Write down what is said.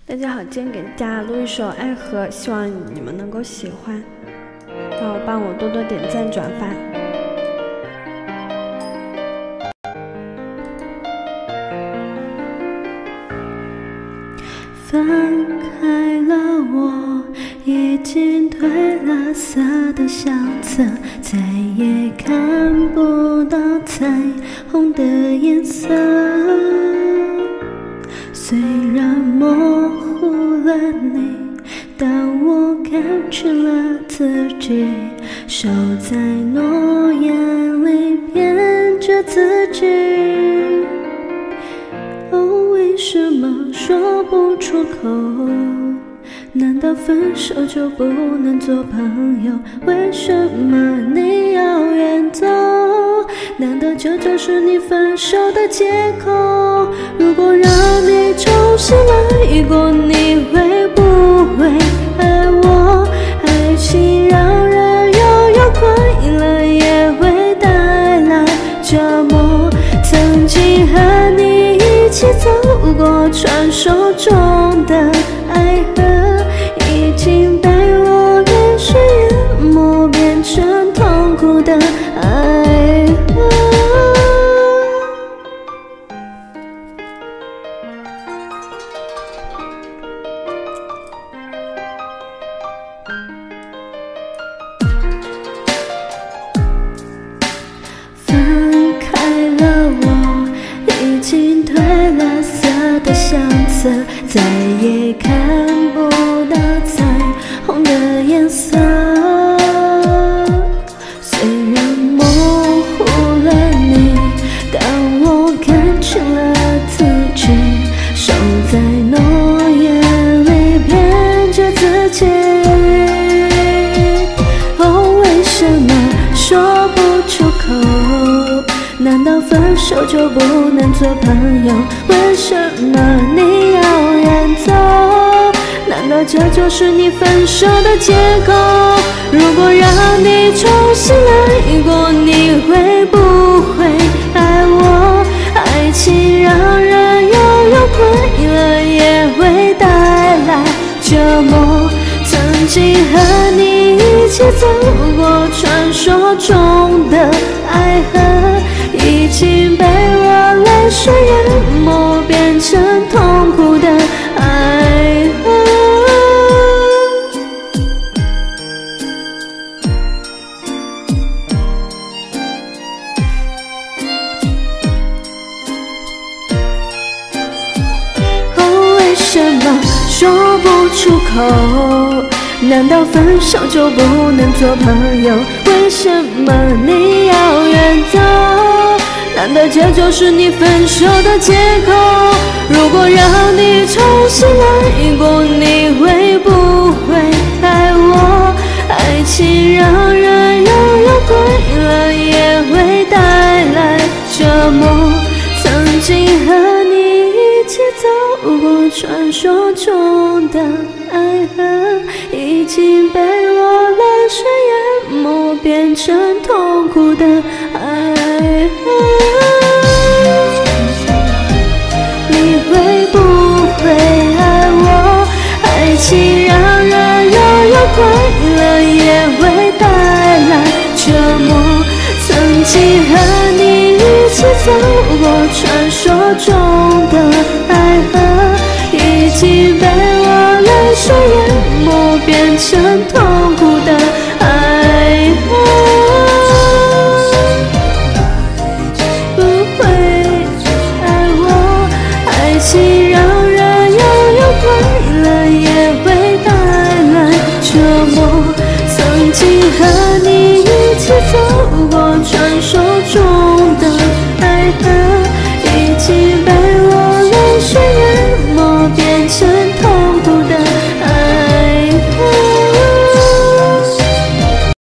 大家好，今天给大家录一首《爱河》，希望你们能够喜欢，然后帮我多多点赞转发。 放开了我，已经褪了色的相册，再也看不到彩虹的颜色。虽然模糊了你，但我看清了自己，守在诺言里骗着自己。哦，为什么说不出口？难道分手就不能做朋友？为什么你要远走？难道这就是你分手的借口？如果让你重新来过，你会不会爱我？爱情让人拥有快乐，也会带来折磨。曾经和你一起走过传说中的爱河，已经被我泪水淹没，变成痛苦的爱河。放开了我，已经褪了色的相册，再也看不到彩虹的颜色。虽然模糊了你，但我看清了自己，守在诺言里骗着自己。哦，为什么说不出口？难道分手就不能做朋友？为什么你要远走？难道这就是你分手的借口？如果让你重新来过，你会不会爱我？爱情让人拥有快乐，也会带来折磨。曾经和你一起走过传说中的爱河，已经被我泪水淹没，变成痛苦的爱河。哦，为什么说不出口？难道分手就不能做朋友？为什么你要远走？难道这就是你分手的借口？如果让你重新来过，你会不会爱我？爱情让人拥有快乐，也会带来折磨。曾经和你一起走过传说中的爱河，已经被我泪水淹没，变成痛苦的爱河。你会不会爱我？爱情让人拥有快乐，也会带来折磨。曾经和你一起走过传说中的爱河，已经被我泪水淹没，变成痛